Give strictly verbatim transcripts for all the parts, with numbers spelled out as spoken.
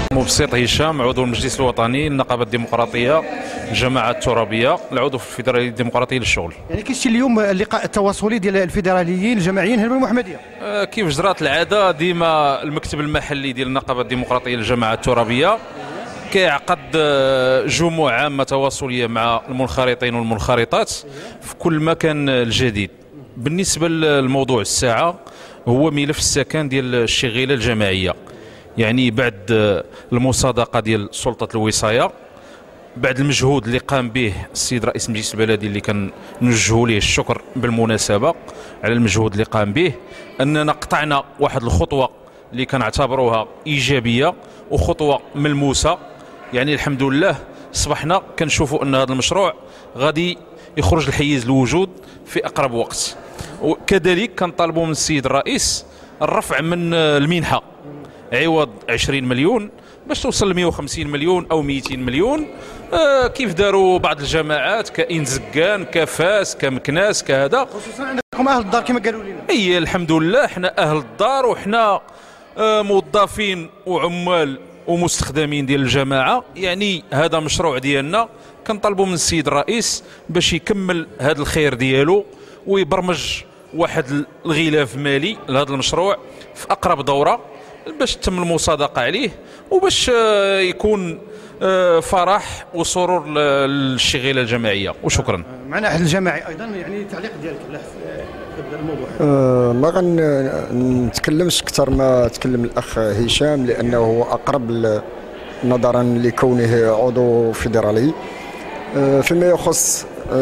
مبسط هشام، عضو المجلس الوطني النقابه الديمقراطيه الجماعه الترابيه، العضو في الفيدراليه الديمقراطيه للشغل. يعني كيشتي اليوم اللقاء التواصلي ديال الفيدراليين الجماعيين هنا بالمحمديه؟ آه كيف جرات العاده ديما المكتب المحلي ديال النقابه الديمقراطيه للجماعه الترابيه كيعقد جموع عامه تواصليه مع المنخرطين والمنخرطات في كل مكان الجديد. بالنسبه للموضوع الساعه هو ملف السكن ديال الشغيله الجماعيه، يعني بعد المصادقه ديال سلطه الوصايه، بعد المجهود اللي قام به السيد رئيس المجلس البلدي اللي كنوجهوا ليه الشكر بالمناسبه على المجهود اللي قام به، اننا قطعنا واحد الخطوه اللي كنعتبروها ايجابيه وخطوه ملموسه. يعني الحمد لله اصبحنا كنشوفوا ان هذا المشروع غادي يخرج لحيز الوجود في اقرب وقت. وكذلك كنطالبوا من السيد الرئيس الرفع من المنحه عوض عشرين مليون باش توصل ل مئة وخمسين مليون او مئتين مليون، آه كيف داروا بعض الجماعات كاين زكان كفاس كمكناس كهذا. خصوصا عندكم اهل الدار كما قالوا لنا. اي الحمد لله حنا اهل الدار وحنا آه موظفين وعمال ومستخدمين ديال الجماعه، يعني هذا مشروع ديالنا كنطلبوا من السيد الرئيس باش يكمل هذا الخير ديالو ويبرمج واحد الغلاف مالي لهذا المشروع في اقرب دوره باش تتم المصادقه عليه وباش يكون فرح وسرور للشغيله الجماعيه. وشكرا. معنا احد الجماعي ايضا، يعني التعليق ديالك على هذا الموضوع. أه ما غنتكلمش اكثر ما تكلم الاخ هشام لانه اقرب نظرا لكونه عضو فيدرالي. أه فيما يخص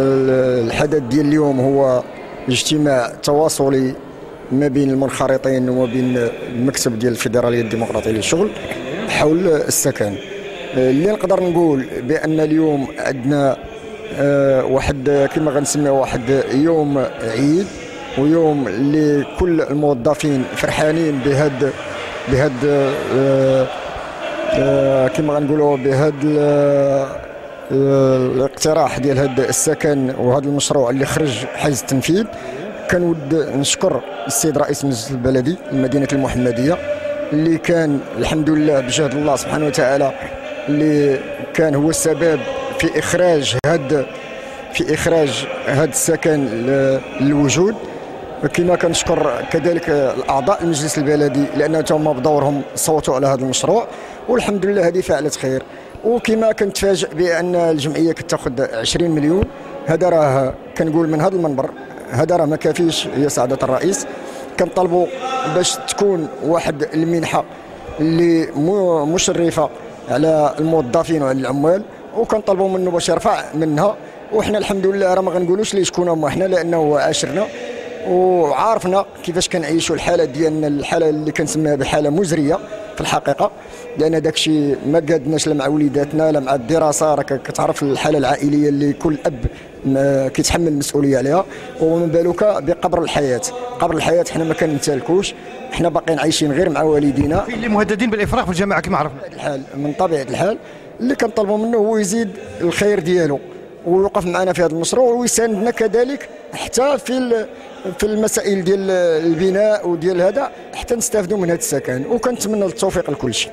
الحدث ديال اليوم هو اجتماع تواصلي ما بين المنخرطين وما بين المكتب ديال الفيدراليه الديمقراطيه للشغل حول السكن. اللي نقدر نقول بان اليوم عندنا واحد كما غنسميه واحد يوم عيد، ويوم اللي كل الموظفين فرحانين بهاد بهاد كما غنقولوا بهاد الاقتراح ديال هذا السكن وهذا المشروع اللي خرج حيز التنفيذ. كنود نشكر السيد رئيس المجلس البلدي لمدينه المحمديه اللي كان الحمد لله بجهد الله سبحانه وتعالى اللي كان هو السبب في اخراج هاد في اخراج هاد السكن للوجود. كما كنشكر كذلك الاعضاء المجلس البلدي لانهم تما بدورهم صوتوا على هذا المشروع، والحمد لله هذه فعلت خير. وكما كنتفاجئ بان الجمعيه كتاخذ عشرين مليون، هذا راه كنقول من هذا المنبر هذا راه ما كافيش يا سعاده الرئيس. كنطالبوا باش تكون واحد المنحه اللي مشرفه على الموظفين وعلى العمال، وكنطالبوا منه باش يرفع منها. وحنا الحمد لله راه ما غنقولوش ليه شكون هما حنا لانه عاشرنا وعارفنا كيفاش كنعيشوا الحاله ديالنا، الحاله اللي كنسميها بحاله مزريه في الحقيقه، لان داك الشيء ما قادناش لا مع وليداتنا لا مع الدراسه. راك كتعرف الحاله العائليه اللي كل اب كيتحمل المسؤوليه عليها، ومن بالك بقبر الحياه. قبر الحياه حنا ما كنمتلكوش، حنا باقيين عايشين غير مع والدينا. في اللي مهددين بالافراغ في الجماعه كما عرفنا. الحال من طبيعه الحال اللي كنطلبوا منه هو يزيد الخير ديالو ويوقف معنا في هذا المشروع ويساندنا كذلك حتى في في المسائل ديال البناء وديال هذا حتى نستافدوا من هذا السكن. وكنتمنى التوفيق لكل شيء.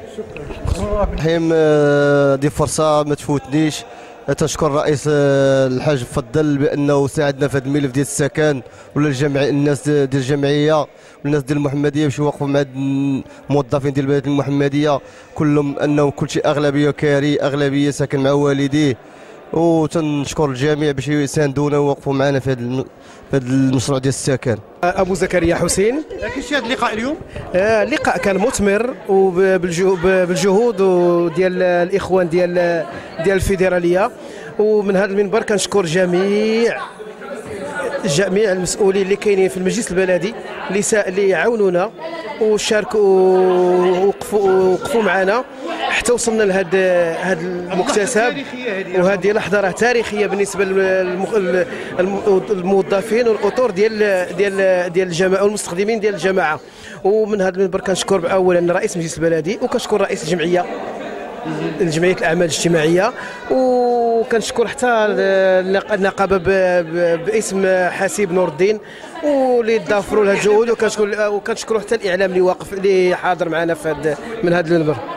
الرحيم دي فرصه ما تفوتنيش تشكر رئيس الحاج فضل بانه ساعدنا في هذا الملف ديال السكن، ولا الجمعيه الناس ديال الجمعيه والناس ديال المحمديه باش يوقفوا مع الموظفين ديال البلد المحمديه كلهم انه كل شيء اغلبيه كاري اغلبيه ساكن مع والديه. وتنشكر الجميع باش يساندونا ويوقفوا معنا في هذا المشروع ديال السكن. ابو زكريا حسين. كيفاش هذا اللقاء اليوم؟ آه اللقاء كان مثمر وبالجهود ديال الاخوان ديال ديال الفيدراليه، ومن هذا المنبر كنشكر جميع جميع المسؤولين اللي كاينين في المجلس البلدي اللي اللي عاونونا وشاركوا ووقفوا وقفوا معنا حتى وصلنا لهذا هذا المكتسب. وهذه لحظه راه تاريخيه بالنسبه للموظفين والاطر ديال ديال ديال الجماعه والمستخدمين ديال الجماعه. ومن هذا المنبر كنشكر اولا رئيس المجلس البلدي وكنشكر رئيس الجمعيه الجمعيه الاعمال الاجتماعيه، وكنشكر حتى النقابه باسم حسيب نور الدين واللي ضافروا لها الجهود، وكنشكر وكنشكروا حتى الاعلام اللي واقف اللي حاضر معنا في من هذا المنبر.